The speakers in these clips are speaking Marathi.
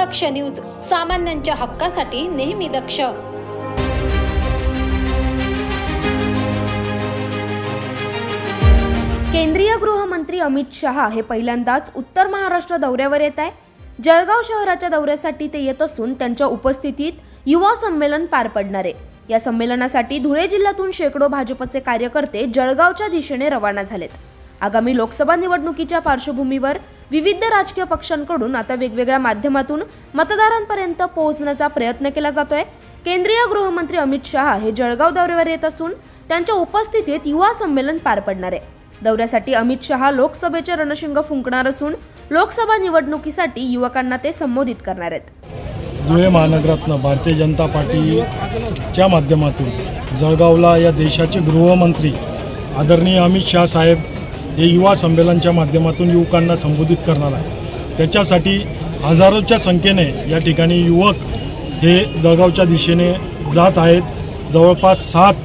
दक्ष न्यूज, सामान्यांच्या हक्कासाठी नेहमी दक्ष। केंद्रीय गृहमंत्री अमित शहा हे पहिल्यांदाच उत्तर महाराष्ट्र दौऱ्यावर येत आहे। जळगाव शहराच्या दौऱ्यासाठी ते येत असून त्यांच्या उपस्थितीत युवा संमेलन पार पडणार आहे। या संमेलनासाठी धुळे जिल्ह्यातून शेकडो भाजपचे कार्यकर्ते जळगावच्या दिशेने रवाना झालेत। आगामी लोकसभा निवडणुकीच्या पार्श्वभूमीवर विविध राजकीय पक्षांकडून आता वेगवेगळ्या माध्यमातून मतदारांपर्यंत पोहोचण्याचा प्रयत्न केला जातोय। केंद्रीय गृहमंत्री अमित शहा हे जळगाव दौऱ्यावर येत असून त्यांच्या उपस्थितीत युवा संमेलन पार पडणार आहे। दौऱ्यासाठी अमित शहा लोकसभेचे रणशिंग फुंकणार असून लोकसभा निवडणुकीसाठी युवकांना ते संबोधित करणार आहेत। धुळे महानगरातनं भारतीय जनता पार्टीच्या माध्यमातून जळगावला या देशाचे गृहमंत्री आदरणीय अमित शहा साहेब हे युवा संमेलनाच्या माध्यमातून युवकांना संबोधित करणार आहे। त्याच्यासाठी हजारोच्या संख्येने या ठिकाणी युवक हे जळगावच्या दिशेने जात आहेत। जवळपास 7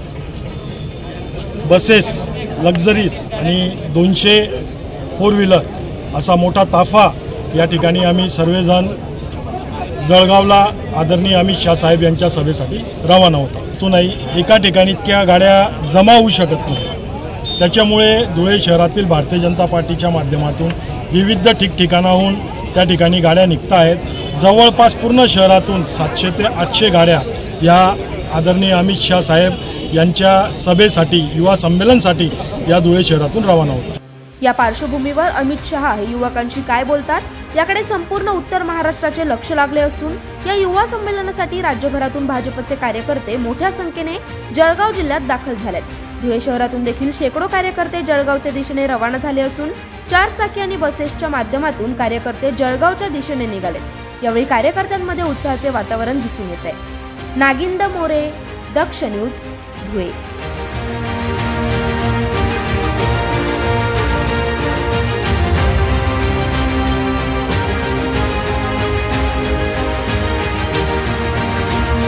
बसेस लक्झरीज आणि 200 4 व्हीलर असा मोठा ताफा या ठिकाणी आम्ही सर्वजण जळगावला आदरणीय अमित शहा साहेब यांच्या सभेसाठी रवाना होता। तो नाही एका ठिकाणी इतक्या गाड्या जमा होऊ शकत नाही। त्याच्यामुळे धुळे शहरातील भारतीय जनता पार्टीच्या माध्यमातून विविध ठिकठिकाणाहून त्या ठिकाणी गाड्या निघत आहेत। जवळपास पूर्ण शहरातून 700 ते 800 गाड्या या आदरणीय अमित शहा साहेब यांच्या सभेसाठी युवा संमेलनासाठी या धुळे शहरातून रवाना होतात। या पार्श्वभूमीवर अमित शहा हे युवकांशी काय बोलतात याकडे संपूर्ण उत्तर महाराष्ट्राचे लक्ष लागले असून या युवा संमेलनासाठी राज्यभरातून भाजपचे कार्यकर्ते मोठ्या संख्येने जळगाव जिल्ह्यात दाखल झालेत। धुळे शहरातून देखील शेकडो कार्यकर्ते जळगावच्या दिशेने रवाना झाले असून 4 चाकी आणि बसेसच्या माध्यमातून कार्यकर्ते जळगावच्या दिशेने निघालेत। यावेळी कार्यकर्त्यांमध्ये उत्साहाचे वातावरण दिसून येत आहे। नागिंद मोरे, दक्ष न्यूज, धुळे।